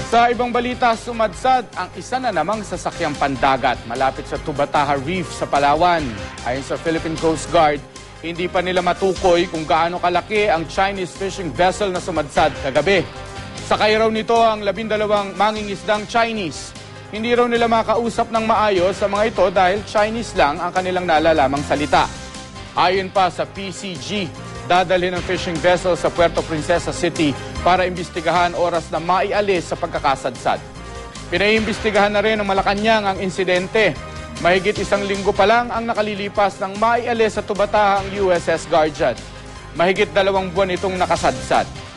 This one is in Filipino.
Sa ibang balita, sumadsad ang isa na namang sasakyang pandagat malapit sa Tubataha Reef sa Palawan. Ayon sa Philippine Coast Guard, hindi pa nila matukoy kung gaano kalaki ang Chinese fishing vessel na sumadsad kagabi. Sakay raw nito ang 12 mangingisdang Chinese. Hindi raw nila makausap ng maayos sa mga ito dahil Chinese lang ang kanilang nalalamang salita. Ayon pa sa PCG, dadalhin ang fishing vessel sa Puerto Princesa City para imbestigahan oras na maialis sa pagkakasadsad. Pinaiimbestigahan na rin ng Malacanang ang insidente. Mahigit 1 linggo pa lang ang nakalilipas nang maialis sa Tubataha ang USS Guardian. Mahigit 2 buwan itong nakasadsad.